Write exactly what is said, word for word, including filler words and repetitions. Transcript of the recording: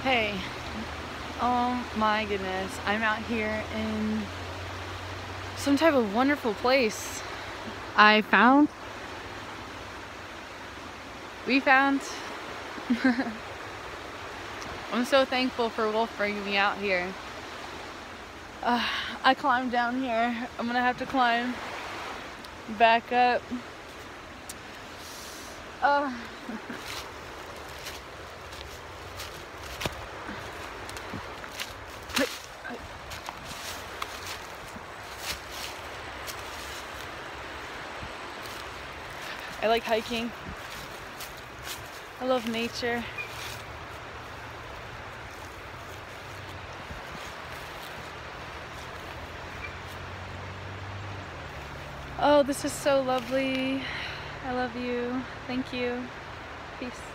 Hey, oh my goodness, I'm out here in some type of wonderful place. I found, we found, I'm so thankful for Wolf bringing me out here. Uh, I climbed down here, I'm gonna have to climb back up. Uh, I like hiking. I love nature. Oh, this is so lovely. I love you. Thank you. Peace.